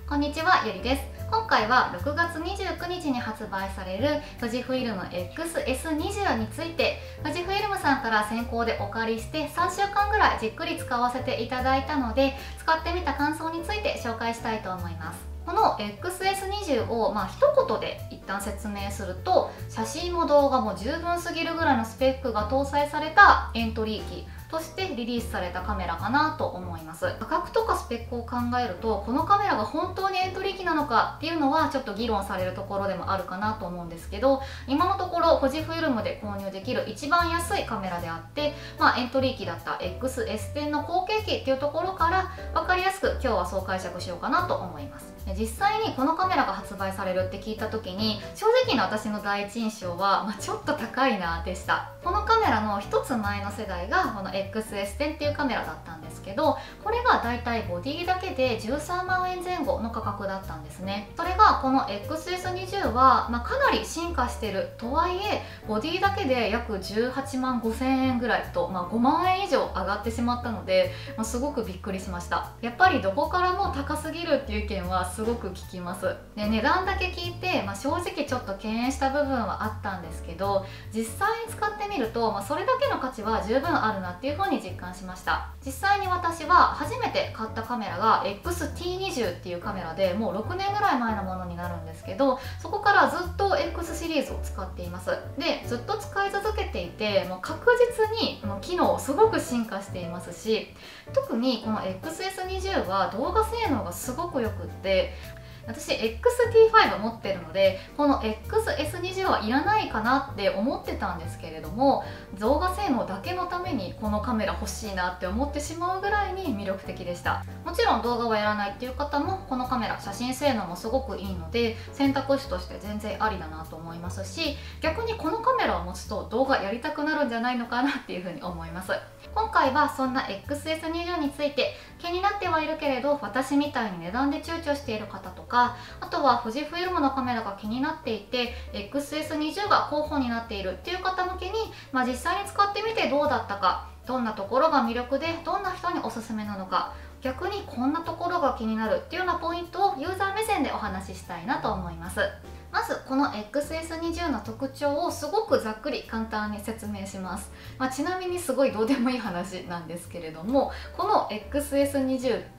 こんにちは、ゆりです。今回は6月29日に発売される富士フイルム XS20 について、富士フイルムさんから先行でお借りして3週間ぐらいじっくり使わせていただいたので、使ってみた感想について紹介したいと思います。この XS20 を一言で一旦説明すると、写真も動画も十分すぎるぐらいのスペックが搭載されたエントリー機としてリリースされたカメラかなと思います。価格とかスペックを考えると、このカメラが本当にエントリー機なのかっていうのはちょっと議論されるところでもあるかなと思うんですけど、今のところ富士フイルムで購入できる一番安いカメラであって、エントリー機だった XS10 の後継機っていうところから分かりやすく今日はそう解釈しようかなと思います。実際にこのカメラが発売されるって聞いた時に、正直な私の第一印象は、ちょっと高いなでした。このカメラの一つ前の世代がこの XS10 っていうカメラだったんですけど、これがだいたいボディだけで13万円前後の価格だったんですね。それがこの XS20 は、かなり進化してるとはいえ、ボディだけで約18万5千円ぐらいと、5万円以上上がってしまったので、すごくびっくりしました。やっぱりどこからも高すぎるっていう意見はすごく聞きます。で、値段だけ聞いて、正直ちょっと敬遠した部分はあったんですけど、実際に使ってみると、それだけの価値は十分あるなっていう風に実感しました。実際に私は初めて買ったカメラが XT20 っていうカメラで、もう6年ぐらい前のものになるんですけど、そこからずっと X シリーズを使っています。で、ずっと使い続けていて、確実に機能すごく進化していますし、特にこの XS20 は動画性能がすごくよくって、私 XT5 持ってるので、この XS20 はいらないかなって思ってたんですけれども、動画性能だけのためにこのカメラ欲しいなって思ってしまうぐらいに魅力的でした。もちろん動画はやらないっていう方も、このカメラ写真性能もすごくいいので選択肢として全然ありだなと思いますし、逆にこのカメラを持つと動画やりたくなるんじゃないのかなっていうふうに思います。今回はそんな XS20 について、気になってはいるけれど私みたいに値段で躊躇している方とか、あとは富士フイルムのカメラが気になっていて XS20 が候補になっているっていう方向けに、実際に使ってみてどうだったか、どんなところが魅力でどんな人におすすめなのか、逆にこんなところが気になるっていうようなポイントをユーザー目線でお話ししたいなと思います。まずこの XS20 の特徴をすごくざっくり簡単に説明します。ちなみにすごいどうでもいい話なんですけれども、この XS20 って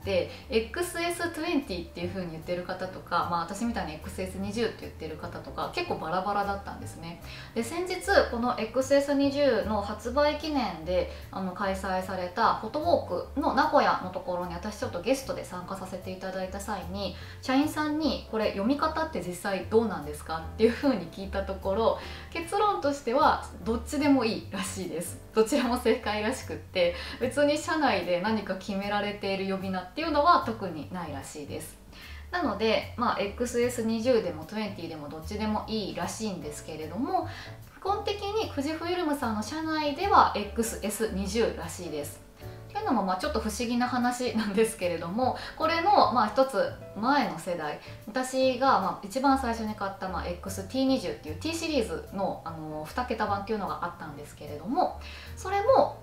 XS20 っていう風に言ってる方とか、私みたいに XS20 って言ってる方とか結構バラバラだったんですね。で、先日この XS20 の発売記念で開催されたフォトウォークの名古屋のところに私ちょっとゲストで参加させていただいた際に、社員さんにこれ読み方って実際どうなんですかっていう風に聞いたところ、結論としてはどっちでもいいらしいです。どちらも正解らしくって、別に社内で何か決められている呼び名っていうのは特にないらしいです。なので、XS20 でも20でもどっちでもいいらしいんですけれども、基本的に富士フイルムさんの社内では XS20 らしいです。っていうのもちょっと不思議な話なんですけれども、これの一つ前の世代、私が一番最初に買った XT20 っていう T シリーズの2桁版っていうのがあったんですけれども、それも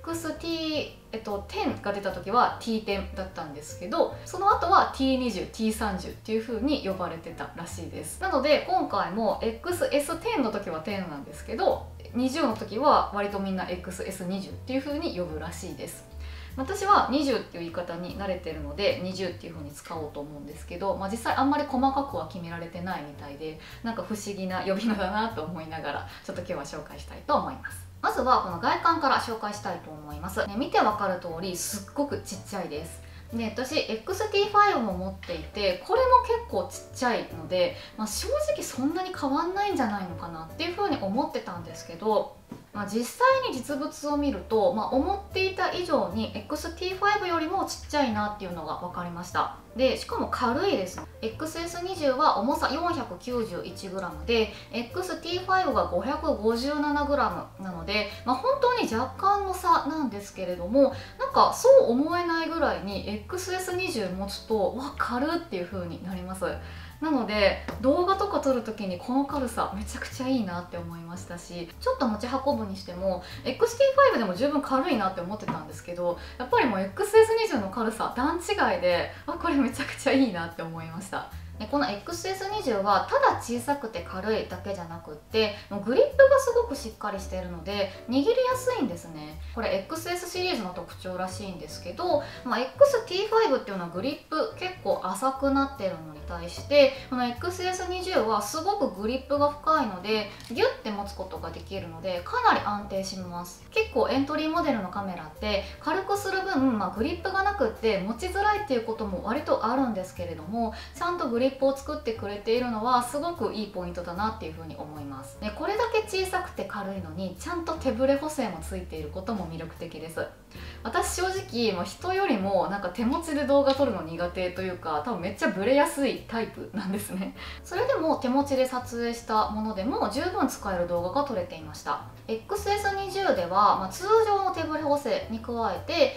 XT10 が出た時は T10 だったんですけど、その後は T20、T30 っていう風に呼ばれてたらしいです。なので今回も XS10 の時は10なんですけど、20の時は割とみんな XS20 っていう風に呼ぶらしいです。私は20っていう言い方に慣れてるので20っていう風に使おうと思うんですけど、実際あんまり細かくは決められてないみたいで、なんか不思議な呼び名だなと思いながら、ちょっと今日は紹介したいと思います。まずはこの外観から紹介したいと思います。見てわかる通りすっごくちっちゃいです。で、私 XT5 も持っていて、これも結構ちっちゃいので、正直そんなに変わんないんじゃないのかなっていう風に思ってたんですけど、実際に実物を見ると、思っていた以上に XT5 よりもちっちゃいなっていうのが分かりました。で、しかも軽いです。XS20 は重さ 491g で XT5 が 557g なので、本当に若干の差なんですけれども、なんかそう思えないぐらいに XS20 持つと軽っていう風になります。なので動画とか撮る時にこの軽さめちゃくちゃいいなって思いましたし、ちょっと持ち運ぶにしても XT5 でも十分軽いなって思ってたんですけど、やっぱりもう XS20 の軽さ段違いで、これめちゃくちゃいいなって思いました。でこの XS20 はただ小さくて軽いだけじゃなくってもうグリップがすごくしっかりしているので握りやすいんですね。これ XS シリーズの特徴らしいんですけど、XT5 っていうのはグリップ結構浅くなってるのに対してこの XS20 はすごくグリップが深いのでギュッて持つことができるのでかなり安定します。結構エントリーモデルのカメラって軽くする分、グリップがなくって持ちづらいっていうことも割とあるんですけれども、ちゃんとグリップを作ってくれているのはすごくいいポイントだなっていうふうに思います。でこれだけ小さくて軽いのにちゃんと手ブレ補正もついていることも魅力的です。私正直もう人よりもなんか手持ちで動画撮るの苦手というか多分めっちゃブレやすいタイプなんですね。それでも手持ちで撮影したものでも十分使える動画が撮れていました。 XS20 では、通常の手ブレ補正に加えて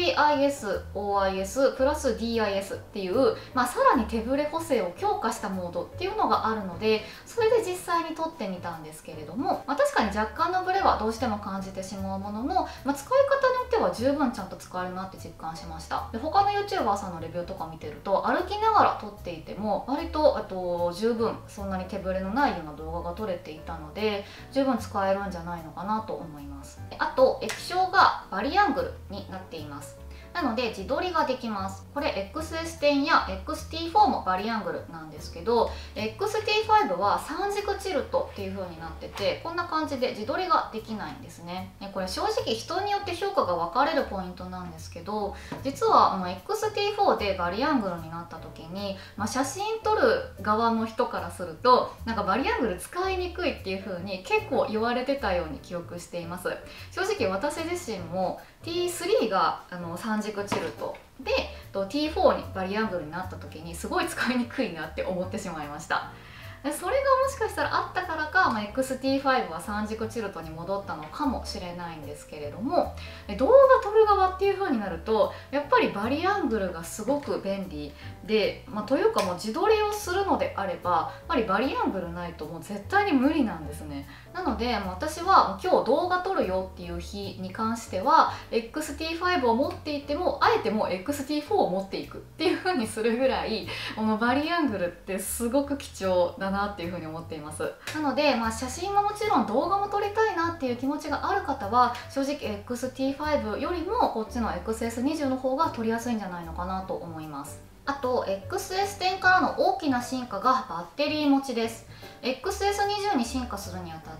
IBIS、OIS プラス DIS っていう、さらに手ブレ補正を強化したモードっていうのがあるのでそれで実際に撮ってみたんですけれども、確かに若干のブレはどうしても感じてしまうものの、使い方によっては十分ちゃんと使えるなって実感しました。で他の YouTuber さんのレビューとか見てると歩きながら撮っていても割と十分そんなに手ブレのないような動画が撮れていたので十分使えるんじゃないのかなと思います。あと液晶がバリアングルになっています。なので自撮りができます。これ XS10 や XT4 もバリアングルなんですけど XT5 は3軸チルトっていう風になっててこんな感じで自撮りができないんですね。これ正直人によって評価が分かれるポイントなんですけど、実はXT4 でバリアングルになった時に、写真撮る側の人からするとなんかバリアングル使いにくいっていう風に結構言われてたように記憶しています。正直私自身も T3 が3軸チルトで T4 にバリアングルになった時にすごい使いにくいなって思ってしまいました。それがもしかしたらあったからか、XT5 は3軸チルトに戻ったのかもしれないんですけれども、動画撮る側っていう風になるとやっぱりバリアングルがすごく便利で、というかもう自撮りをするのであればやっぱりバリアングルないともう絶対に無理なんですね。なので私は今日動画撮るよっていう日に関しては XT5 を持っていてもあえてもう XT4 を持っていくっていう風にするぐらいこのバリアングルってすごく貴重だなっていうふうに思っています。なので、写真はもちろん動画も撮りたいなっていう気持ちがある方は正直 XT5 よりもこっちの XS20 の方が撮りやすいんじゃないのかなと思います。あと XS10 からの大きな進化がバッテリー持ちです。 XS20 に進化するにあたって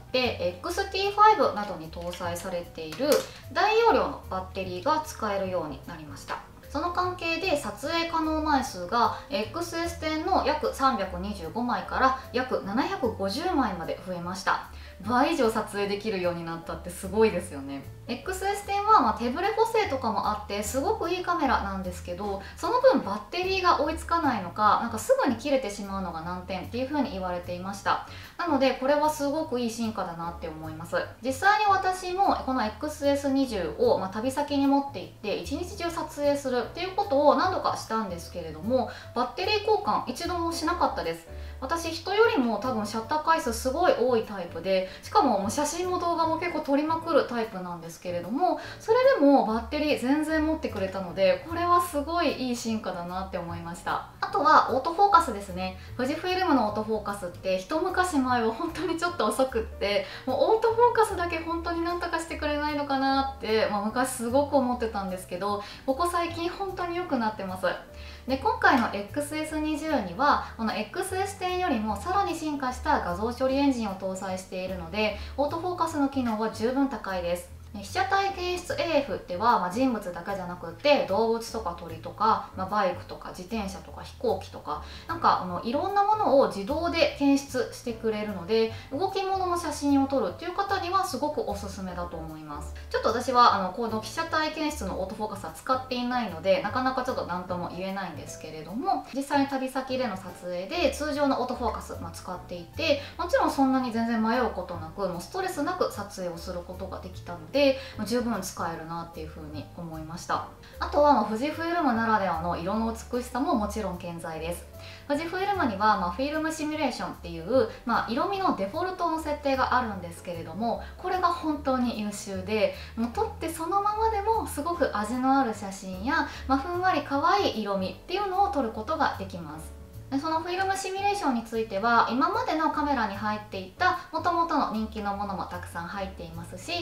XT5 などに搭載されている大容量のバッテリーが使えるようになりました。その関係で撮影可能枚数が XS10 の約325枚から約750枚まで増えました。倍以上撮影できるようになったってすごいですよね。XS10 は手ブレ補正とかもあってすごくいいカメラなんですけどその分バッテリーが追いつかないのかなんかすぐに切れてしまうのが難点っていう風に言われていました。なのでこれはすごくいい進化だなって思います。実際に私もこの XS20 を旅先に持って行って一日中撮影するっていうことを何度かしたんですけれどもバッテリー交換一度もしなかったです。私人よりも多分シャッター回数すごい多いタイプでしかも写真も動画も結構撮りまくるタイプなんですけれどもそれでもバッテリー全然持ってくれたのでこれはすごいいい進化だなって思いました。あとはオートフォーカスですね。富士フイルムのオートフォーカスって一昔前は本当にちょっと遅くってもうオートフォーカスだけ本当になんとかしてくれないのかなって、昔すごく思ってたんですけどここ最近本当に良くなってます。で今回の XS20 にはこの XS10 よりもさらに進化した画像処理エンジンを搭載しているのでオートフォーカスの機能は十分高いです。被写体検出 AF では、人物だけじゃなくって動物とか鳥とか、バイクとか自転車とか飛行機とかなんかいろんなものを自動で検出してくれるので動き物の写真を撮るっていう方にはすごくおすすめだと思います。ちょっと私はこの被写体検出のオートフォーカスは使っていないのでなかなかちょっと何とも言えないんですけれども実際に旅先での撮影で通常のオートフォーカス、使っていてもちろんそんなに全然迷うことなくもうストレスなく撮影をすることができたのでで十分使えるなっていう風に思いました。あとは富士フイルムならではの色の美しさももちろん健在です。富士フイルムには、フィルムシミュレーションっていう、色味のデフォルトの設定があるんですけれども、これが本当に優秀で、もう撮ってそのままでもすごく味のある写真や、ふんわり可愛い色味っていうのを撮ることができます。でそのフィルムシミュレーションについては今までのカメラに入っていた元々の人気のものもたくさん入っていますし、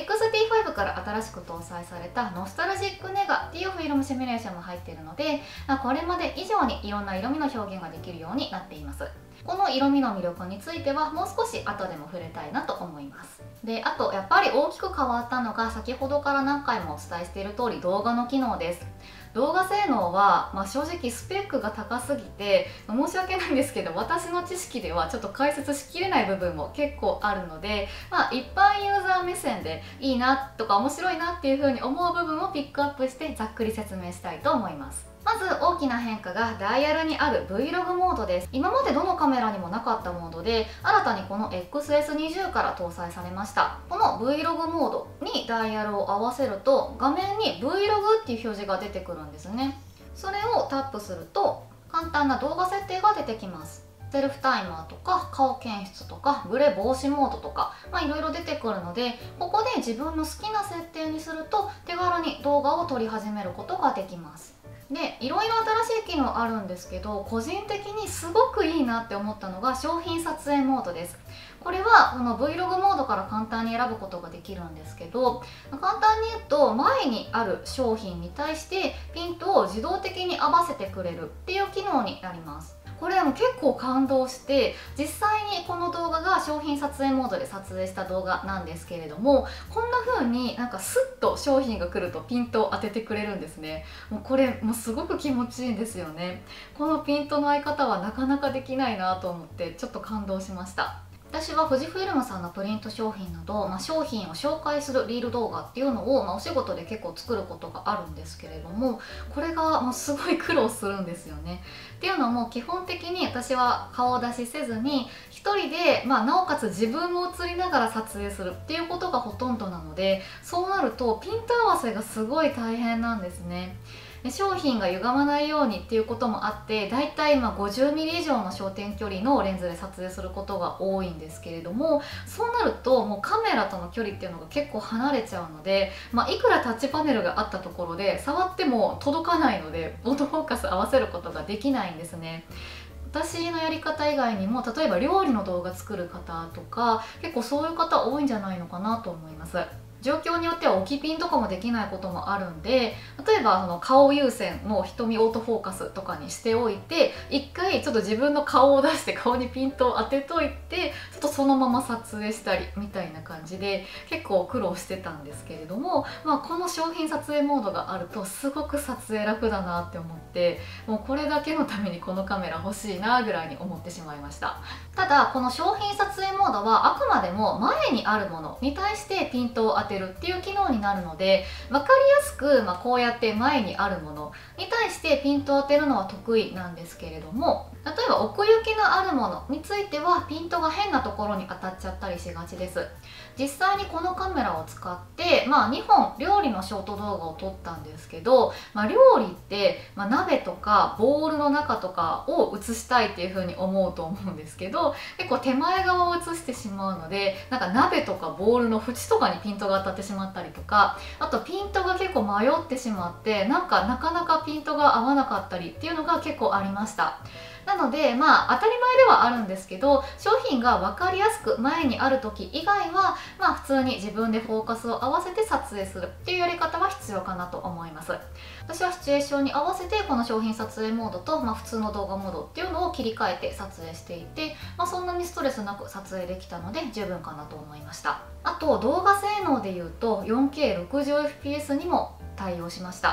XT5 から新しく搭載されたノスタルジックネガっていうフィルムシミュレーションも入っているので、これまで以上にいろんな色味の表現ができるようになっています。この色味の魅力についてはもう少し後でも触れたいなと思います。であとやっぱり大きく変わったのが、先ほどから何回もお伝えしている通り動画の機能です。動画性能は、正直スペックが高すぎて申し訳ないんですけど、私の知識ではちょっと解説しきれない部分も結構あるので、一般ユーザー目線でいいなとか面白いなっていう風に思う部分をピックアップしてざっくり説明したいと思います。まず大きな変化がダイヤルにある Vlog モードです。今までどのカメラにもなかったモードで、新たにこの XS20 から搭載されました。この Vlog モードにダイヤルを合わせると画面に Vlog っていう表示が出てくるんですね。それをタップすると簡単な動画設定が出てきます。セルフタイマーとか顔検出とかブレ防止モードとか、いろいろ出てくるので、ここで自分の好きな設定にすると手軽に動画を撮り始めることができます。でいろいろ新しい機能あるんですけど、個人的にすごくいいなって思ったのが商品撮影モードです。これはこの Vlog モードから簡単に選ぶことができるんですけど、簡単に言うと前にある商品に対してピントを自動的に合わせてくれるっていう機能になります。これも結構感動して、実際にこの動画が商品撮影モードで撮影した動画なんですけれども、こんな風にスッと商品が来るとピントを当ててくれるんですね。もうこれもうすごく気持ちいいんですよね。このピントの合い方はなかなかできないなと思ってちょっと感動しました。私は富士フイルムさんのプリント商品など、商品を紹介するリール動画っていうのを、お仕事で結構作ることがあるんですけれども、これがすごい苦労するんですよね。っていうのも基本的に私は顔出しせずに一人で、なおかつ自分も映りながら撮影するっていうことがほとんどなので、そうなるとピント合わせがすごい大変なんですね。で商品が歪まないようにっていうこともあって、だいたい50mm 以上の焦点距離のレンズで撮影することが多いんですけれども、そうなるともうカメラとの距離っていうのが結構離れちゃうので、いくらタッチパネルがあったところで触っても届かないので、オートフォーカス合わせることができないんですね。私のやり方以外にも、例えば料理の動画作る方とか結構そういう方多いんじゃないのかなと思います。状況によっては置きピンとかもできないこともあるんで、例えばその顔優先の瞳オートフォーカスとかにしておいて、一回ちょっと自分の顔を出して顔にピントを当てといて、ちょっとそのまま撮影したりみたいな感じで結構苦労してたんですけれども、この商品撮影モードがあるとすごく撮影楽だなって思って、もうこれだけのためにこのカメラ欲しいなぐらいに思ってしまいました。ただこの商品撮影モードはあくまでも前にあるものに対してピントを当てるっていう機能になるので、分かりやすく、こうやって前にあるものに対してピントを当てるのは得意なんですけれども、例えば奥行きのあるものについてはピントが変なところに当たっちゃったりしがちです。実際にこのカメラを使って、2本料理のショート動画を撮ったんですけど、料理って、鍋とかボウルの中とかを映したいっていう風に思うと思うんですけど、結構手前側を映してしまうので、鍋とかボウルの縁とかにピントが当たってしまったりとか、あとピントが結構迷ってしまって、なかなかピントが合わなかったりっていうのが結構ありました。なので当たり前ではあるんですけど、商品が分かりやすく前にある時以外は普通に自分でフォーカスを合わせて撮影するっていうやり方は必要かなと思います。私はシチュエーションに合わせてこの商品撮影モードと、普通の動画モードっていうのを切り替えて撮影していて、そんなにストレスなく撮影できたので十分かなと思いました。あと動画性能でいうと 4K60fps にも対応しました。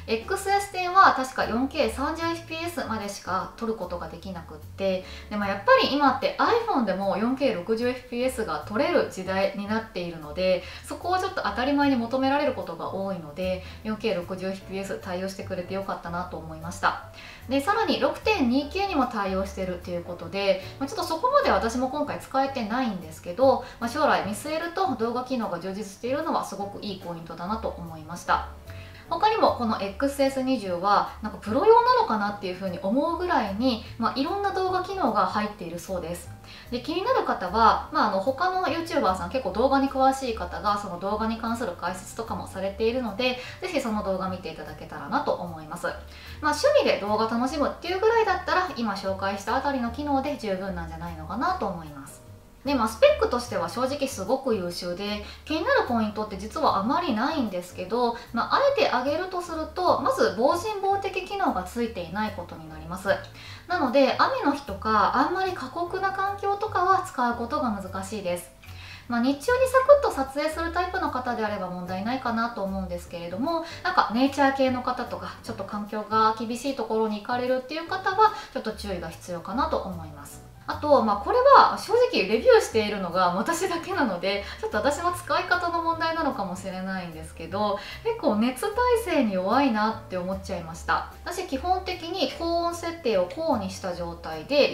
XS10 は確か 4K30fps までしか撮ることができなくって、でもやっぱり今って iPhone でも 4K60fps が撮れる時代になっているので、そこをちょっと当たり前に求められることが多いので 4K60fps 対応してくれてよかったなと思いました。でさらに 6.2K にも対応しているということで、ちょっとそこまで私も今回使えてないんですけど、将来見据えると動画機能が充実しているのはすごくいいポイントだなと思いました。他にもこの XS20 はなんかプロ用なのかなっていうふうに思うぐらいに、いろんな動画機能が入っているそうです。で気になる方は、他の YouTuber さん結構動画に詳しい方がその動画に関する解説とかもされているので、ぜひその動画見ていただけたらなと思います。趣味で動画楽しむっていうぐらいだったら今紹介したあたりの機能で十分なんじゃないのかなと思います。でスペックとしては正直すごく優秀で、気になるポイントって実はあまりないんですけど、あえて挙げるとすると、まず防塵防滴機能がついていないことになります。なので雨の日とかあんまり過酷な環境とかは使うことが難しいです。日中にサクッと撮影するタイプの方であれば問題ないかなと思うんですけれども、なんかネイチャー系の方とかちょっと環境が厳しいところに行かれるっていう方はちょっと注意が必要かなと思います。あと、これは正直レビューしているのが私だけなので、ちょっと私の使い方の問題なのかもしれないんですけど、結構熱耐性に弱いなって思っちゃいました。私基本的に高温設定を高にした状態で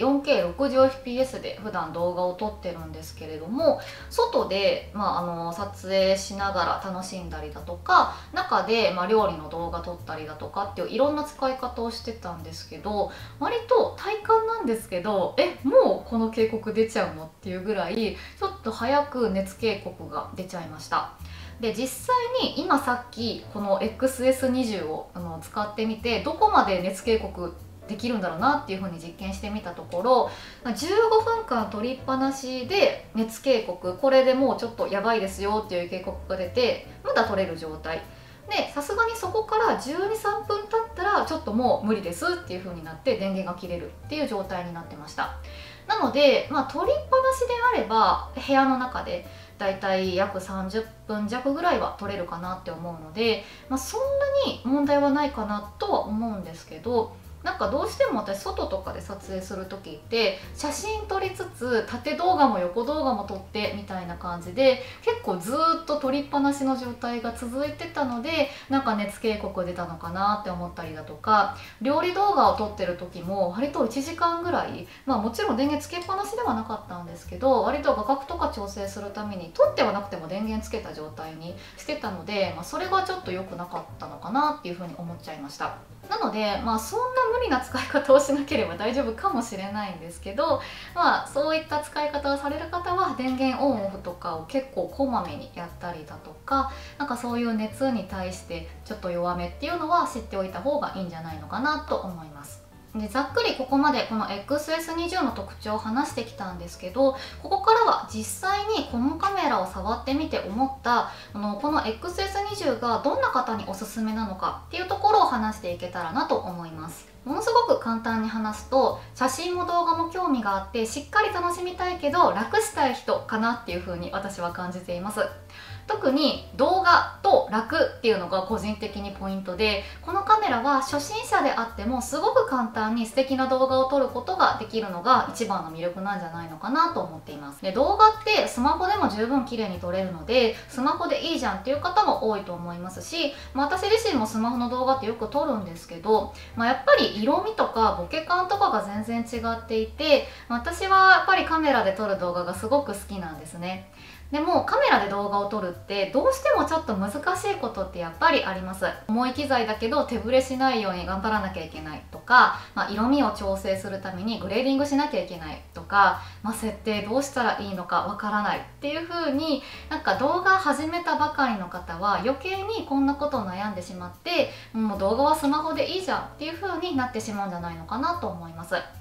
4K60fps で普段動画を撮ってるんですけれども、外で、撮影しながら楽しんだりだとか、中で、料理の動画撮ったりだとかっていういろんな使い方をしてたんですけど、割と体感なんですけど、もうこの警告出ちゃうのっていうぐらいちょっと早く熱警告が出ちゃいました。で実際に今さっきこの XS20 を使ってみて、どこまで熱警告できるんだろうなっていうふうに実験してみたところ、15分間取りっぱなしで熱警告、これでもうちょっとやばいですよっていう警告が出て、まだ取れる状態で、さすがにそこから12、3分経ったらちょっともう無理ですっていう風になって電源が切れるっていう状態になってました。なので、取りっぱなしであれば部屋の中でだいたい約30分弱ぐらいは取れるかなって思うので、そんなに問題はないかなとは思うんですけど、なんかどうしても私外とかで撮影する時って写真撮りつつ縦動画も横動画も撮ってみたいな感じで、結構ずーっと撮りっぱなしの状態が続いてたので、なんか熱警告出たのかなって思ったりだとか、料理動画を撮ってる時も割と1時間ぐらい、もちろん電源つけっぱなしではなかったんですけど、割と画角とか調整するために撮ってはなくても電源つけた状態にしてたので、それがちょっと良くなかったのかなっていうふうに思っちゃいました。なので、そんな無理な使い方をしなければ大丈夫かもしれないんですけど、そういった使い方をされる方は電源オンオフとかを結構こまめにやったりだとか、なんかそういう熱に対してちょっと弱めっていうのは知っておいた方がいいんじゃないのかなと思います。でざっくりここまでこの XS20 の特徴を話してきたんですけど、ここからは実際にこのカメラを触ってみて思ったこの XS20 がどんな方におすすめなのかっていうところを話していけたらなと思います。ものすごく簡単に話すと、写真も動画も興味があってしっかり楽しみたいけど楽したい人かなっていう風に私は感じています。特に動画と楽っていうのが個人的にポイントで、このカメラは初心者であってもすごく簡単に素敵な動画を撮ることができるのが一番の魅力なんじゃないのかなと思っています。で動画ってスマホでも十分綺麗に撮れるので、スマホでいいじゃんっていう方も多いと思いますし、私自身もスマホの動画ってよく撮るんですけど、やっぱり色味とかボケ感とかが全然違っていて、私はやっぱりカメラで撮る動画がすごく好きなんですね。でもカメラで動画を撮るってどうしてもちょっと難しいことってやっぱりあります。重い機材だけど手ぶれしないように頑張らなきゃいけないとか、色味を調整するためにグレーディングしなきゃいけないとか、設定どうしたらいいのかわからないっていう風に、なんか動画始めたばかりの方は余計にこんなことを悩んでしまって、もう動画はスマホでいいじゃんっていう風になってしまうんじゃないのかなと思います。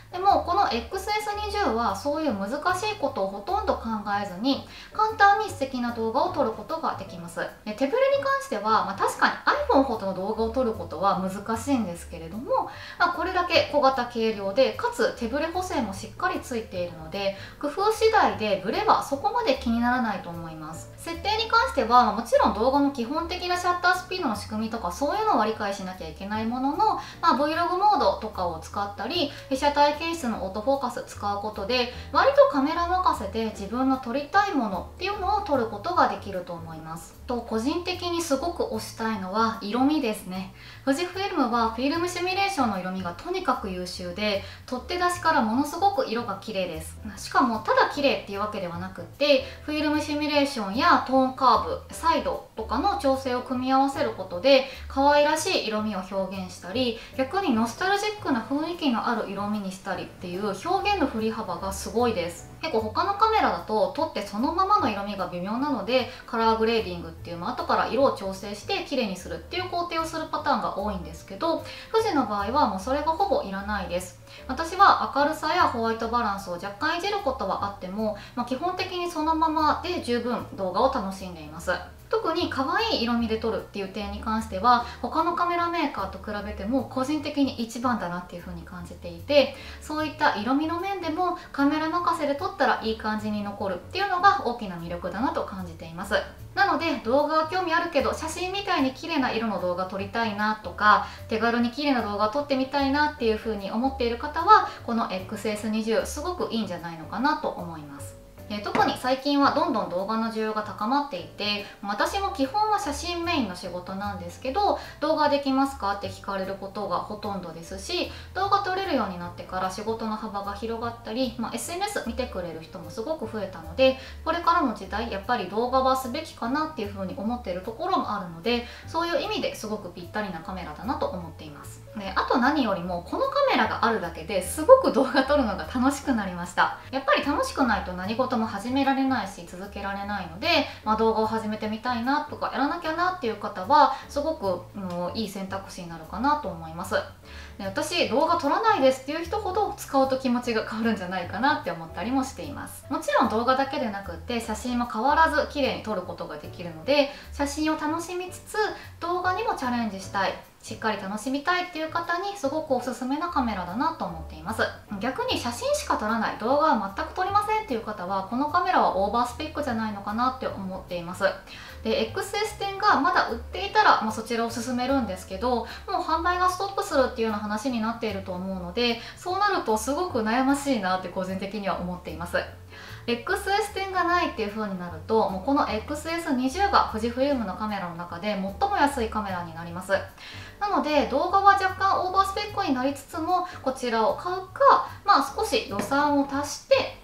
でもこの XS20 はそういう難しいことをほとんど考えずに簡単に素敵な動画を撮ることができます。で手ぶれに関しては、確かに iPhone ほどの動画を撮ることは難しいんですけれども、これだけ小型軽量でかつ手ぶれ補正もしっかりついているので、工夫次第でブレはそこまで気にならないと思います。設定に関してはもちろん動画の基本的なシャッタースピードの仕組みとかそういうのは理解しなきゃいけないものの、Vlog モードとかを使ったり被写体検出のオートフォーカス使うことで割とカメラ任せで自分の撮りたいものっていうのを撮ることができると思います。と個人的にすごく推したいのは色味ですね。富士フイルムはフィルムシミュレーションの色味がとにかく優秀で、取って出しからものすごく色が綺麗です。しかもただ綺麗っていうわけではなくって、フィルムシミュレーションやトーンカーブ、サイドとかの調整を組み合わせることで可愛らしい色味を表現したり、逆にノスタルジックな雰囲気のある色味にしたりっていう表現の振り幅がすごいです。結構他のカメラだと撮ってそのままの色味が微妙なのでカラーグレーディングっていう、後から色を調整して綺麗にするっていう工程をするパターンが多いんですけど、富士の場合はもうそれがほぼいらないです。私は明るさやホワイトバランスを若干いじることはあっても、基本的にそのままで十分動画を楽しんでいます。特に可愛い色味で撮るっていう点に関しては他のカメラメーカーと比べても個人的に一番だなっていう風に感じていて、そういった色味の面でもカメラ任せで撮ったらいい感じに残るっていうのが大きな魅力だなと感じています。なので動画は興味あるけど写真みたいに綺麗な色の動画撮りたいなとか、手軽に綺麗な動画撮ってみたいなっていう風に思っている方はこの XS20 すごくいいんじゃないのかなと思います。特に最近はどんどん動画の需要が高まっていて、私も基本は写真メインの仕事なんですけど、動画できますかって聞かれることがほとんどですし、動画撮れるようになってから仕事の幅が広がったり、SNS 見てくれる人もすごく増えたので、これからの時代やっぱり動画はすべきかなっていうふうに思っているところもあるので、そういう意味ですごくぴったりなカメラだなと思っています。であと何よりもこのカメラがあるだけですごく動画撮るのが楽しくなりました。やっぱり楽しくないと何事も始められないし続けられないので、動画を始めてみたいなとかやらなきゃなっていう方はすごくいい選択肢になるかなと思います。で私動画撮らないですっていう人ほど使うと気持ちが変わるんじゃないかなって思ったりもしています。もちろん動画だけでなくって写真も変わらず綺麗に撮ることができるので、写真を楽しみつつ動画にもチャレンジしたい、しっかり楽しみたいっていう方にすごくおすすめなカメラだなと思っています。逆に写真しか撮らない、動画は全く撮りませんっていう方はこのカメラはオーバースペックじゃないのかなって思っています。で XS10 がまだ売っていたら、そちらを勧めるんですけど、もう販売がストップするっていうような話になっていると思うので、そうなるとすごく悩ましいなって個人的には思っています。XS10 がないっていう風になると、もうこの XS20 が富士フイルムのカメラの中で最も安いカメラになります。なので動画は若干オーバースペックになりつつもこちらを買うか、少し予算を足して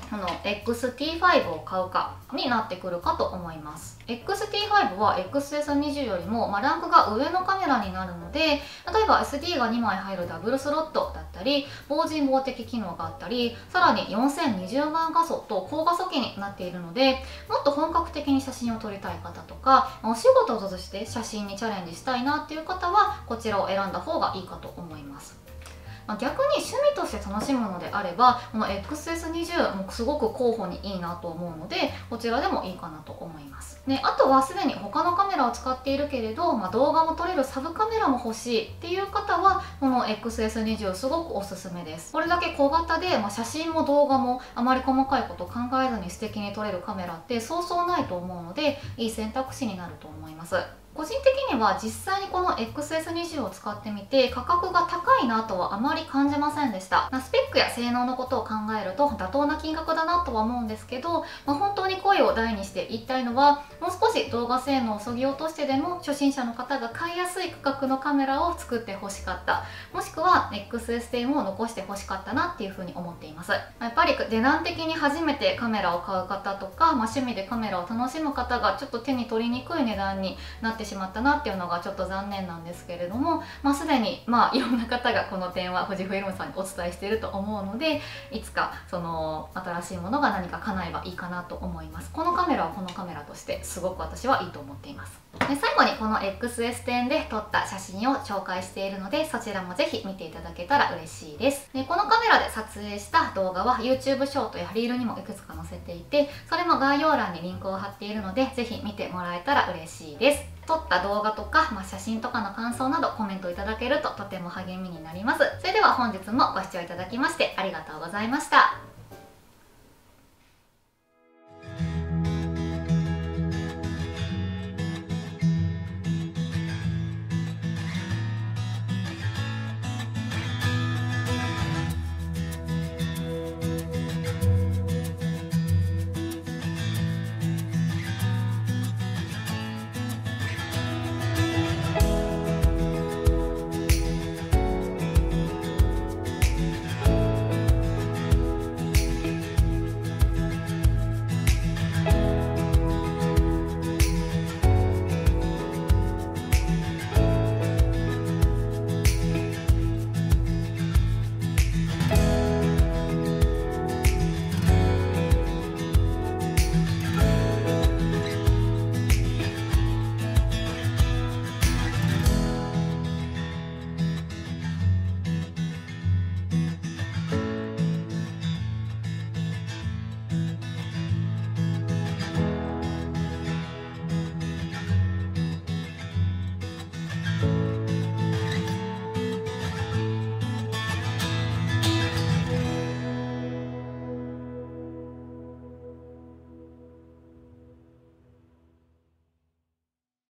XT5 を買うかになってくるかと思います。XT5 は XS20 よりも、ランクが上のカメラになるので、例えば SD が2枚入るダブルスロットだったり防塵防滴機能があったり、さらに4020万画素と高画素機になっているので、もっと本格的に写真を撮りたい方とかお仕事として写真にチャレンジしたいなっていう方はこちらを選んだ方がいいかと思います。逆に趣味として楽しむのであればこの XS20 もすごく候補にいいなと思うので、こちらでもいいかなと思います。あとはすでに他のカメラを使っているけれど、動画も撮れるサブカメラも欲しいっていう方はこの XS20 すごくおすすめです。これだけ小型で、写真も動画もあまり細かいこと考えずに素敵に撮れるカメラってそうそうないと思うので、いい選択肢になると思います。個人的には実際にこの XS20 を使ってみて価格が高いなとはあまり感じませんでした。スペックや性能のことを考えると妥当な金額だなとは思うんですけど、本当に声を大にして言いたいのは、もう少し動画性能を削ぎ落としてでも初心者の方が買いやすい価格のカメラを作ってほしかった、もしくは XS10 を残してほしかったなっていうふうに思っています。やっぱり値段的に初めてカメラを買う方とか、趣味でカメラを楽しむ方がちょっと手に取りにくい値段になってしまったなっていうのがちょっと残念なんですけれども、すでにいろんな方がこの点は富士フイルムさんにお伝えしていると思うので、いつかその新しいものが何か叶えばいいかなと思います。このカメラはこのカメラとしてすごく私はいいと思っています。で最後にこの XS10 で撮った写真を紹介しているので、そちらもぜひ見ていただけたら嬉しいです。でこのカメラで撮影した動画は YouTube ショートやリールにもいくつか載せていて、それも概要欄にリンクを貼っているので、ぜひ見てもらえたら嬉しいです。撮った動画とか、写真とかの感想などコメントいただけるととても励みになります。それでは本日もご視聴いただきましてありがとうございました。